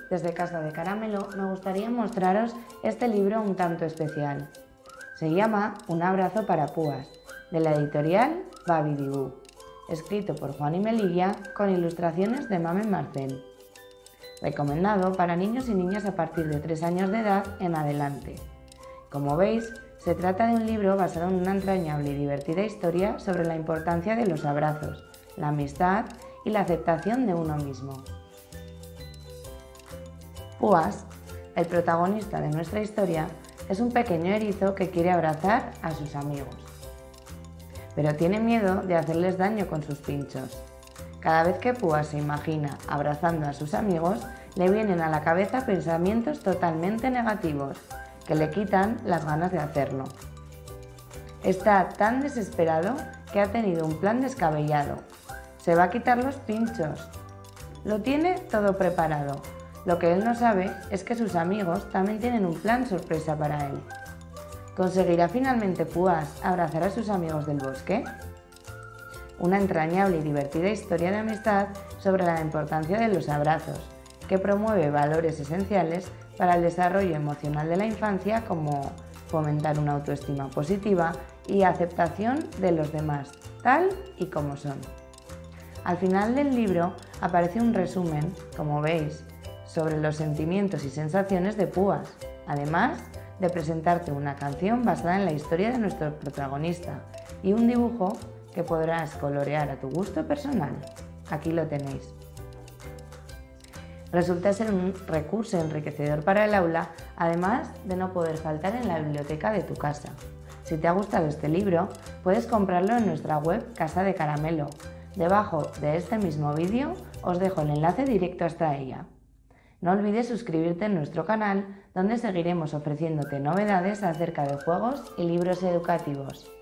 desde Casa de Caramelo, me gustaría mostraros este libro un tanto especial. Se llama Un abrazo para púas, de la editorial Babidibú, escrito por Juan y Melilla con ilustraciones de Mamen Marcel. Recomendado para niños y niñas a partir de 3 años de edad en adelante. Como veis, se trata de un libro basado en una entrañable y divertida historia sobre la importancia de los abrazos, la amistad y la aceptación de uno mismo. Púas, el protagonista de nuestra historia, es un pequeño erizo que quiere abrazar a sus amigos, pero tiene miedo de hacerles daño con sus pinchos. Cada vez que Púas se imagina abrazando a sus amigos, le vienen a la cabeza pensamientos totalmente negativos que le quitan las ganas de hacerlo. Está tan desesperado que ha tenido un plan descabellado. Se va a quitar los pinchos. Lo tiene todo preparado. Lo que él no sabe es que sus amigos también tienen un plan sorpresa para él. ¿Conseguirá finalmente Púas abrazar a sus amigos del bosque? Una entrañable y divertida historia de amistad sobre la importancia de los abrazos, que promueve valores esenciales para el desarrollo emocional de la infancia, como fomentar una autoestima positiva y aceptación de los demás, tal y como son. Al final del libro aparece un resumen, como veis, sobre los sentimientos y sensaciones de Púas, además de presentarte una canción basada en la historia de nuestro protagonista y un dibujo que podrás colorear a tu gusto personal. Aquí lo tenéis. Resulta ser un recurso enriquecedor para el aula, además de no poder faltar en la biblioteca de tu casa. Si te ha gustado este libro, puedes comprarlo en nuestra web Casa de Caramelo. Debajo de este mismo vídeo os dejo el enlace directo hasta ella. No olvides suscribirte en nuestro canal, donde seguiremos ofreciéndote novedades acerca de juegos y libros educativos.